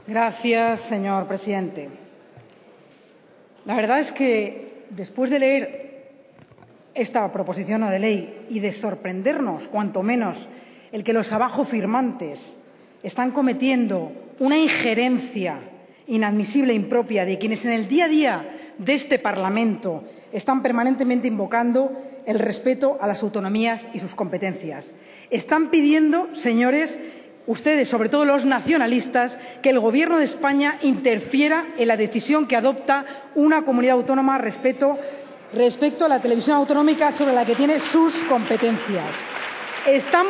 Gracias, señor presidente. La verdad es que, después de leer esta proposición no de ley y de sorprendernos, cuanto menos, el que los abajo firmantes están cometiendo una injerencia inadmisible e impropia de quienes en el día a día de este Parlamento están permanentemente invocando el respeto a las autonomías y sus competencias. Están pidiendo, señores, ustedes, sobre todo los nacionalistas, que el Gobierno de España interfiera en la decisión que adopta una comunidad autónoma respecto a la televisión autonómica sobre la que tiene sus competencias. Están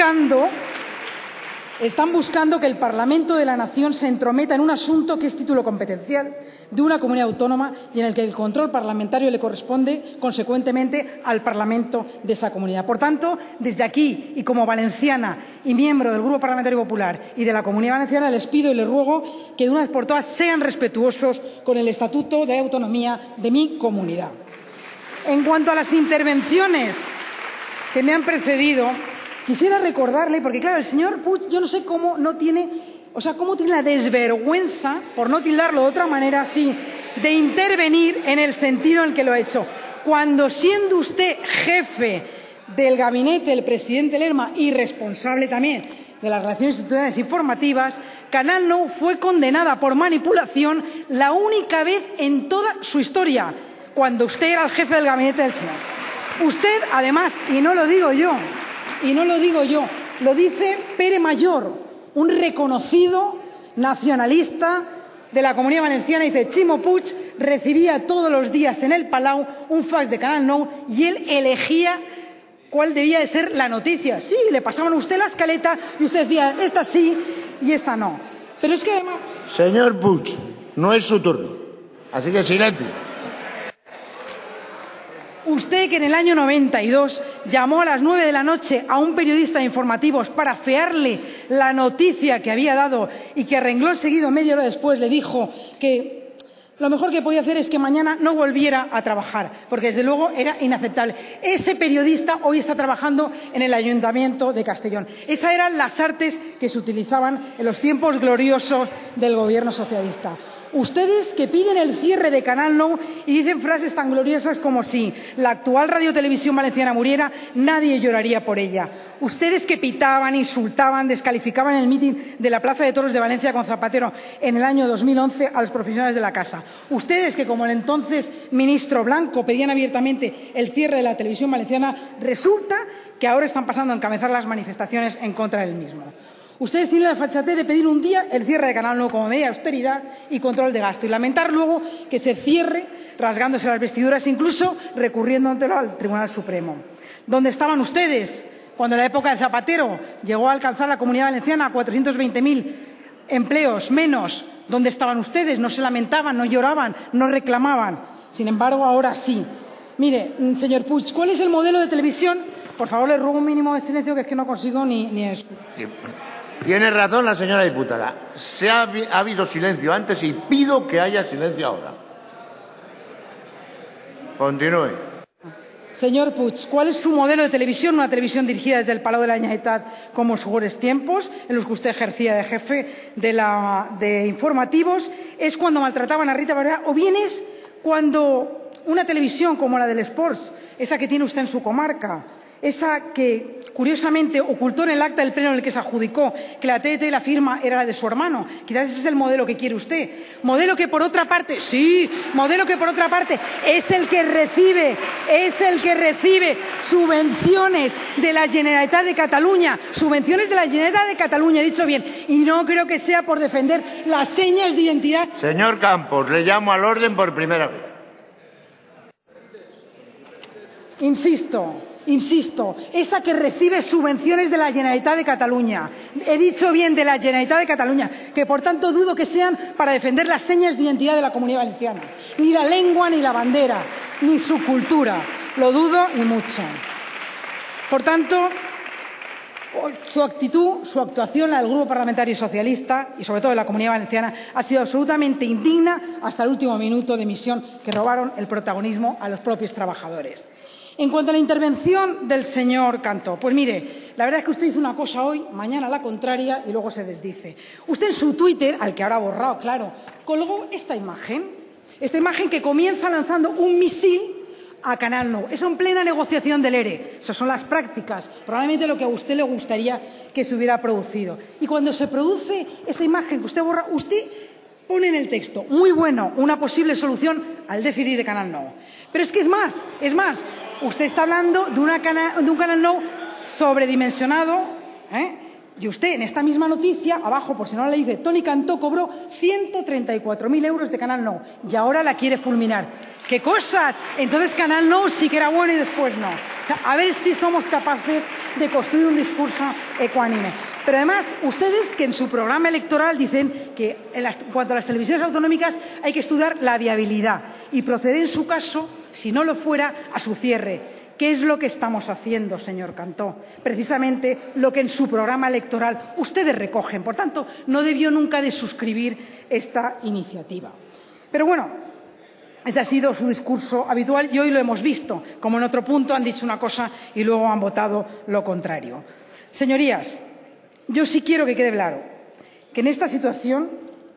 buscando que el Parlamento de la Nación se entrometa en un asunto que es título competencial de una comunidad autónoma y en el que el control parlamentario le corresponde, consecuentemente, al Parlamento de esa comunidad. Por tanto, desde aquí, y como valenciana y miembro del Grupo Parlamentario Popular y de la Comunidad Valenciana, les pido y les ruego que de una vez por todas sean respetuosos con el Estatuto de Autonomía de mi comunidad. En cuanto a las intervenciones que me han precedido, quisiera recordarle, porque claro, el señor Puig, yo no sé cómo no tiene, cómo tiene la desvergüenza, por no tildarlo de otra manera así, de intervenir en el sentido en el que lo ha hecho. Cuando, siendo usted jefe del gabinete del presidente Lerma y responsable también de las relaciones institucionales informativas, Canal Nou fue condenada por manipulación la única vez en toda su historia, cuando usted era el jefe del gabinete del señor. Usted, además, y no lo digo yo, lo dice Pere Mayor, un reconocido nacionalista de la Comunidad Valenciana. Dice: Chimo Puig recibía todos los días en el Palau un fax de Canal Nou y él elegía cuál debía de ser la noticia. Sí, le pasaban a usted la escaleta y usted decía, esta sí y esta no. Pero es que además... Señor Puig, no es su turno, así que silencio. Usted, que en el año 92 llamó a las 9 de la noche a un periodista de informativos para afearle la noticia que había dado y que a renglón seguido, media hora después, le dijo que lo mejor que podía hacer es que mañana no volviera a trabajar, porque desde luego era inaceptable. Ese periodista hoy está trabajando en el Ayuntamiento de Castellón. Esas eran las artes que se utilizaban en los tiempos gloriosos del Gobierno socialista. Ustedes que piden el cierre de Canal Nou y dicen frases tan gloriosas como si la actual radiotelevisión valenciana muriera, nadie lloraría por ella. Ustedes que pitaban, insultaban, descalificaban el mitin de la Plaza de Toros de Valencia con Zapatero en el año 2011 a los profesionales de la casa. Ustedes que, como el entonces ministro Blanco, pedían abiertamente el cierre de la televisión valenciana, resulta que ahora están pasando a encabezar las manifestaciones en contra del mismo. Ustedes tienen la fachatez de pedir un día el cierre de Canal Nou como medida de austeridad y control de gasto y lamentar luego que se cierre rasgándose las vestiduras, incluso recurriendo al Tribunal Supremo. ¿Dónde estaban ustedes cuando en la época de Zapatero llegó a alcanzar la Comunidad Valenciana 420.000 empleos menos? ¿Dónde estaban ustedes? No se lamentaban, no lloraban, no reclamaban. Sin embargo, ahora sí. Mire, señor Puig, ¿cuál es el modelo de televisión? Por favor, le ruego un mínimo de silencio, que es que no consigo ni eso. Tiene razón la señora diputada. Ha habido silencio antes y pido que haya silencio ahora. Continúe. Señor Puig, ¿cuál es su modelo de televisión? Una televisión dirigida desde el Palau de la Generalitat como en sus mejores tiempos, en los que usted ejercía de jefe de informativos. ¿Es cuando maltrataban a Rita Barberá o bien es cuando una televisión como la del Sports, esa que tiene usted en su comarca, esa que curiosamente ocultó en el acta del pleno en el que se adjudicó que la TDT y la firma era la de su hermano? Quizás ese es el modelo que quiere usted. Modelo que por otra parte, es el que recibe subvenciones de la Generalitat de Cataluña, he dicho bien, y no creo que sea por defender las señas de identidad. Señor Campos, le llamo al orden por primera vez. Insisto, esa que recibe subvenciones de la Generalitat de Cataluña. He dicho bien, de la Generalitat de Cataluña, que por tanto dudo que sean para defender las señas de identidad de la Comunidad Valenciana. Ni la lengua, ni la bandera, ni su cultura. Lo dudo y mucho. Por tanto, su actuación, la del Grupo Parlamentario Socialista y sobre todo de la Comunidad Valenciana, ha sido absolutamente indigna hasta el último minuto de emisión, que robaron el protagonismo a los propios trabajadores. En cuanto a la intervención del señor Cantó, pues mire, la verdad es que usted dice una cosa hoy, mañana la contraria y luego se desdice. Usted en su Twitter, al que ahora ha borrado, claro, colgó esta imagen que comienza lanzando un misil a Canal Nou. Eso en plena negociación del ERE. Esas son las prácticas, probablemente lo que a usted le gustaría que se hubiera producido. Y cuando se produce esta imagen que usted borra, usted pone en el texto, muy bueno, una posible solución al déficit de Canal Nou. Pero es que es más, usted está hablando de un Canal Nou sobredimensionado, y usted en esta misma noticia, abajo, por si no la dice, Toni Cantó cobró 134.000 euros de Canal Nou y ahora la quiere fulminar. ¡Qué cosas! Entonces Canal Nou sí que era bueno y después no. O sea, a ver si somos capaces de construir un discurso ecuánime. Pero además, ustedes que en su programa electoral dicen que en cuanto a las televisiones autonómicas hay que estudiar la viabilidad y proceder en su caso, si no lo fuera, a su cierre. ¿Qué es lo que estamos haciendo, señor Cantó? Precisamente lo que en su programa electoral ustedes recogen. Por tanto, no debió nunca de suscribir esta iniciativa. Pero bueno, ese ha sido su discurso habitual y hoy lo hemos visto, como en otro punto han dicho una cosa y luego han votado lo contrario. Señorías, yo sí quiero que quede claro que en esta situación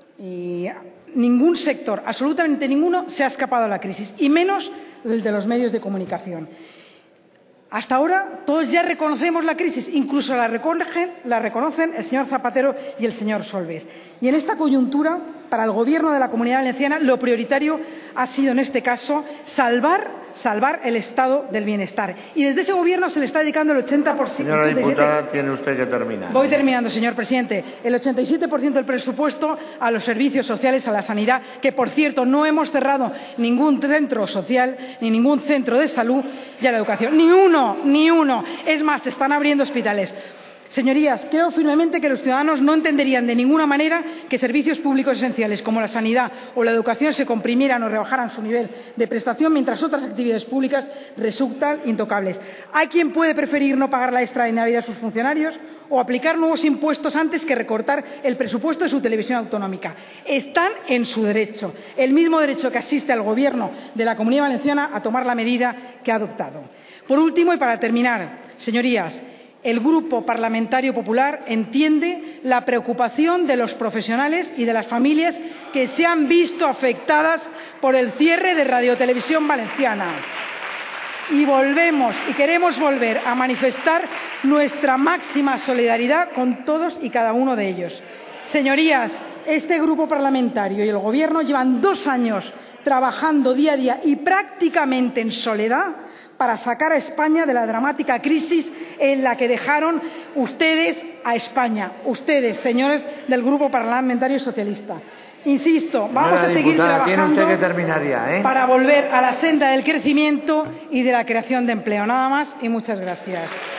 ningún sector, absolutamente ninguno, se ha escapado de la crisis, y menos el de los medios de comunicación. Hasta ahora todos ya reconocemos la crisis, incluso la reconocen el señor Zapatero y el señor Solbes. Y en esta coyuntura, para el Gobierno de la Comunidad Valenciana, lo prioritario ha sido, en este caso, salvar el estado del bienestar. Y desde ese Gobierno se le está dedicando el 80%. Señora diputada, tiene usted que terminar. Voy terminando, señor presidente. El 87% del presupuesto a los servicios sociales, a la sanidad, que, por cierto, no hemos cerrado ningún centro social ni ningún centro de salud, y a la educación. Ni uno. Es más, se están abriendo hospitales. Señorías, creo firmemente que los ciudadanos no entenderían de ninguna manera que servicios públicos esenciales como la sanidad o la educación se comprimieran o rebajaran su nivel de prestación mientras otras actividades públicas resultan intocables. Hay quien puede preferir no pagar la extra de Navidad a sus funcionarios o aplicar nuevos impuestos antes que recortar el presupuesto de su televisión autonómica. Están en su derecho, el mismo derecho que asiste al Gobierno de la Comunidad Valenciana a tomar la medida que ha adoptado. Por último, y para terminar, señorías, el Grupo Parlamentario Popular entiende la preocupación de los profesionales y de las familias que se han visto afectadas por el cierre de Radiotelevisión Valenciana. Y queremos volver a manifestar nuestra máxima solidaridad con todos y cada uno de ellos. Señorías, este grupo parlamentario y el Gobierno llevan 2 años trabajando día a día y prácticamente en soledad para sacar a España de la dramática crisis en la que dejaron ustedes a España. Ustedes, señores del Grupo Parlamentario Socialista. Insisto, vamos a seguir trabajando para volver a la senda del crecimiento y de la creación de empleo. Nada más y muchas gracias.